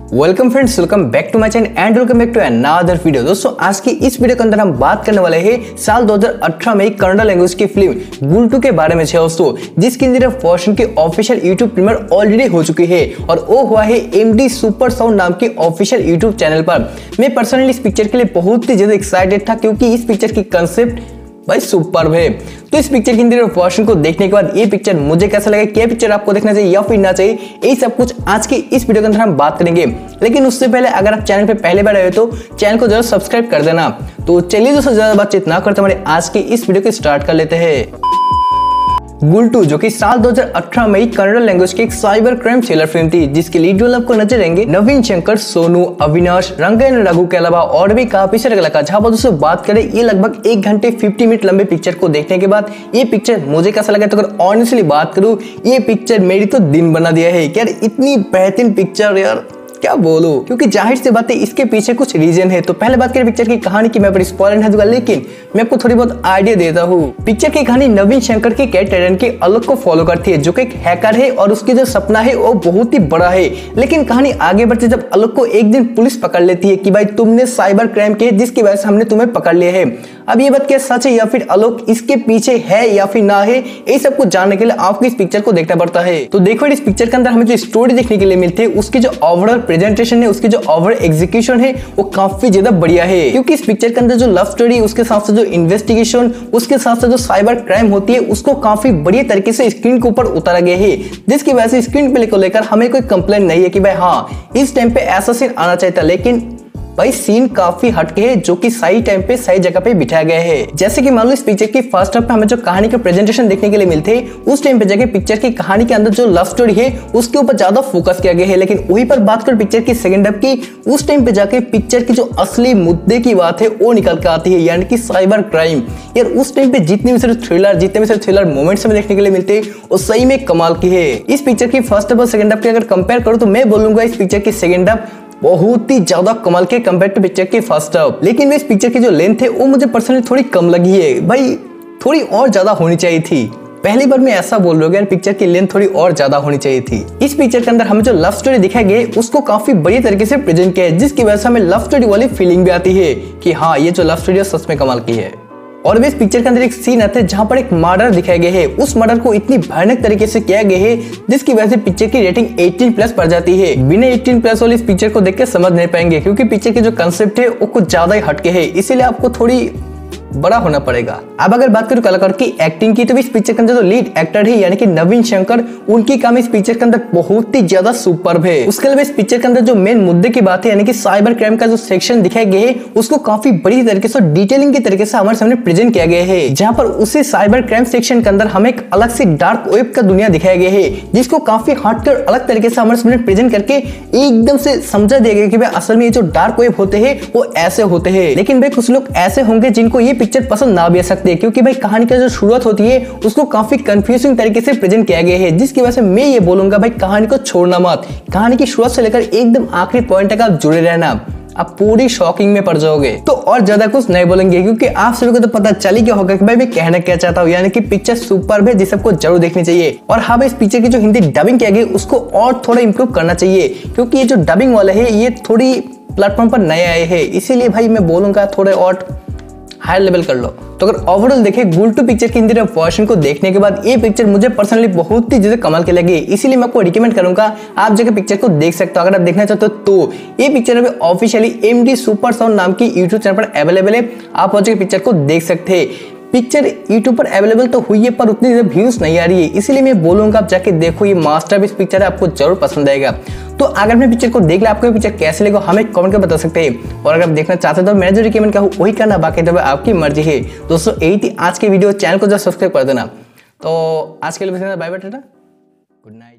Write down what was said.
Welcome friends, welcome back to my channel and welcome back to another video. दोस्तों आज की इस video के अंदर हम बात करने वाले हैं साल 2018 में कन्नड़ लैंग्वेज की फिल्म गुल्टू के बारे में दोस्तों, जिसकी इंडियन वर्जन की ऑफिशियल यूट्यूब प्रीमियर ऑलरेडी हो चुकी है और वो हुआ है एमडी सुपर साउंड नाम के ऑफिशियल यूट्यूब चैनल पर। मैं पर्सनली इस पिक्चर के लिए बहुत ही ज्यादा एक्साइटेड था क्योंकि इस पिक्चर की कंसेप्ट भाई सुपर्ब है। तो इस पिक्चर की इंडियन वर्जन को देखने के बाद ये पिक्चर मुझे कैसा लगा, क्या पिक्चर आपको देखना चाहिए या फिर ना चाहिए, यही सब कुछ आज की इस वीडियो के अंदर हम बात करेंगे। लेकिन उससे पहले अगर आप चैनल पे पहले बार आए हो तो चैनल को जरूर सब्सक्राइब कर देना। तो चलिए दोस्तों ज्यादा बातचीत ना करते हमारे आज की इस वीडियो को स्टार्ट कर लेते हैं। गुल्टू जो कि साल 2018 में कन्नड़ लैंग्वेज की एक साइबर क्राइम थ्रिलर फिल्म थी, जिसके लीड रोल आपको नजर आएंगे नवीन शंकर, सोनू, अविनाश, रंगन रघु के अलावा और भी काफी सारे कलाकार। जहां पर दोस्तों बात करें ये लगभग 1 घंटे 50 मिनट लंबे पिक्चर को देखने के बाद ये पिक्चर मुझे कैसा लगा, तो अगर ऑनेस्टली बात करूं ये पिक्चर मेरी तो दिन बना दिया है। यार इतनी बेहतरीन पिक्चर, यार क्या बोलूं, क्योंकि जाहिर सी बात है इसके पीछे कुछ रीजन है। तो पहले बात करें पिक्चर की कहानी की, मैं पर स्पॉइलर नहीं दूंगा लेकिन मैं आपको थोड़ी बहुत आइडिया देता हूँ। पिक्चर की कहानी नवीन शंकर के कैरेक्टर के अलग को फॉलो करती है, जो कि एक हैकर है और उसकी जो सपना है वो बहुत ही बड़ा है। लेकिन कहानी आगे बढ़ती जब अलग को एक दिन पुलिस पकड़ लेती है कि भाई तुमने साइबर क्राइम किया जिसकी वजह से हमने तुम्हें पकड़ लिया है। अब ये बात क्या सच है या फिर आलोक इसके पीछे है या फिर ना है, ये सब कुछ जानने के लिए आपको इस पिक्चर को देखना पड़ता है। तो देखो इस पिक्चर के अंदर हमें जो स्टोरी देखने के लिए मिलती है उसकी जो ओवरऑल प्रेजेंटेशन है, उसकी जो ओवरऑल एग्जीक्यूशन है वो काफी ज्यादा बढ़िया है। क्योंकि इस पिक्चर के अंदर जो लव स्टोरी है उसके साथ साथ जो इन्वेस्टिगेशन, उसके साथ साथ जो साइबर क्राइम होती है उसको काफी बढ़िया तरीके से स्क्रीन के ऊपर उतारा गया है, जिसकी वजह से स्क्रीन पे लेकर हमें कोई कंप्लेंट नहीं है कि भाई हाँ इस टाइम पे ऐसा सीन आना चाहिए था। लेकिन भाई सीन काफी हटके है जो कि सही टाइम पे सही जगह पे बिठाया गया है। जैसे कि मान लो इस पिक्चर की फर्स्ट हाफ में हमें जो कहानी का प्रेजेंटेशन देखने के लिए मिलते हैं उस टाइम पे जाके पिक्चर की कहानी के अंदर जो लव स्टोरी है उसके ऊपर ज्यादा फोकस किया गया है। लेकिन वही पर बात कर पिक्चर की सेकंड हाफ की, उस टाइम पे जाके पिक्चर की जो असली मुद्दे की बात है वो निकल के आती है, यानी कि साइबर क्राइम। यार उस टाइम पे जितने भी सारे थ्रिलर मोमेंट्स हमें देखने के लिए मिलते हैं वो सही में कमाल की है। इस पिक्चर की फर्स्ट हाफ और सेकंड हाफ की अगर कंपेयर करो तो मैं बोलूंगा इस पिक्चर की सेकंड हाफ बहुत ही ज्यादा कमाल के कंपेयर टू पिक्चर की फर्स्ट हाफ। लेकिन इस पिक्चर की जो लेंथ है वो मुझे पर्सनली थोड़ी कम लगी है, भाई थोड़ी और ज्यादा होनी चाहिए थी। पहली बार मैं ऐसा बोल रहा हूँ, पिक्चर की लेंथ थोड़ी और ज्यादा होनी चाहिए थी। इस पिक्चर के अंदर हमें जो लव स्टोरी दिखाई गई उसको काफी बढ़िया तरीके से प्रेजेंट किया है, जिसकी वजह से हमें लव स्टोरी वाली फीलिंग भी आती है कि हाँ ये जो लव स्टोरी है सच में कमाल की है। और इस पिक्चर के अंदर एक सीन आता है जहां पर एक मर्डर दिखाया गया है, उस मर्डर को इतनी भयानक तरीके से किया गया है जिसकी वजह से पिक्चर की रेटिंग 18+ पड़ जाती है। बिना 18+ वाले इस पिक्चर को देख के समझ नहीं पाएंगे, क्योंकि पिक्चर की जो कंसेप्ट है वो कुछ ज्यादा ही हटके है, इसीलिए आपको थोड़ी बड़ा होना पड़ेगा। अब अगर बात करूं कलाकार की एक्टिंग की, तो इस पिक्चर के अंदर जो लीड एक्टर है यानी कि नवीन शंकर, उनकी काम इस पिक्चर के अंदर बहुत ही ज्यादा सुपर्ब है। उसके अलावा इस पिक्चर के अंदर जो मेन मुद्दे की बात है यानी कि साइबर क्राइम का जो सेक्शन दिखाया गया है उसको काफी बड़ी तरीके से डिटेलिंग की तरीके से हमारे सामने प्रेजेंट किया गया है, जहां पर उसी साइबर क्राइम सेक्शन के अंदर हमें एक अलग से डार्क वेब का दुनिया दिखाया गया है, जिसको काफी हटकर अलग तरीके से हमारे सामने प्रेजेंट करके एकदम से समझा दिया गया कि भाई असल में ये जो डार्क वेब होते हैं वो ऐसे होते हैं। लेकिन भाई कुछ लोग ऐसे होंगे जिनको ये पिक्चर पसंद ना भी आ सकते, क्योंकि भाई कहानी का जो शुरुआत होती है उसको काफी कंफ्यूजिंग तरीके से प्रेजेंट किया गया है, जिसकी वजह से मैं ये बोलूंगा भाई कहानी को छोड़ना मत। कहानी की शुरुआत से लेकर एकदम आखिरी पॉइंट तक आप जुड़े रहना, आप पूरी शॉकिंग में पड़ जाओगे। तो और ज्यादा कुछ नहीं बोलेंगे क्योंकि आप सभी को तो पता चल ही गया होगा कि भाई मैं कहना क्या चाहता हूँ, यानी कि पिक्चर सुपर्ब है जिसे सबको जरूर देखनी चाहिए। और हाँ भाई इस पिक्चर की जो हिंदी डबिंग किया गया उसको और थोड़ा इंप्रूव करना चाहिए, क्योंकि ये जो डबिंग वाले है ये थोड़ी प्लेटफॉर्म पर नए आए हैं, इसीलिए भाई मैं बोलूंगा थोड़े और हाई लेवल कर लो। तो अगर ओवरऑल देखें गुल्टू पिक्चर की हिंदी वर्जन को देखने के बाद ये पिक्चर मुझे पर्सनली बहुत ही ज्यादा कमाल के लगी, इसीलिए मैं आपको रिकमेंड करूंगा आप जगह पिक्चर को देख सकते हो अगर आप देखना चाहते हो तो। ये पिक्चर अभी ऑफिशियली एमडी सुपर साउंड नाम की यूट्यूब चैनल पर अवेलेबल है, आप वहाँ जाकर पिक्चर को देख सकते हैं। पिक्चर यूट्यूब पर अवेलेबल तो हुई है पर उतनी ज्यादा व्यूज नहीं आ रही है, इसीलिए मैं बोलूंगा आप जाके देखो, ये मास्टरपीस पिक्चर है, आपको जरूर पसंद आएगा। तो अगर मैं पिक्चर को देख लिया आपको पिक्चर कैसे लगा हमें कमेंट कर बता सकते हैं, और अगर आप देखना चाहते हो तो मैं जो रिकमेंड करूँ वही करना, बाकी तो आपकी मर्जी है। दोस्तों यही थी आज की वीडियो, चैनल को जरूर सब्सक्राइब कर देना। तो आज के लिए bye bye, tata, good night.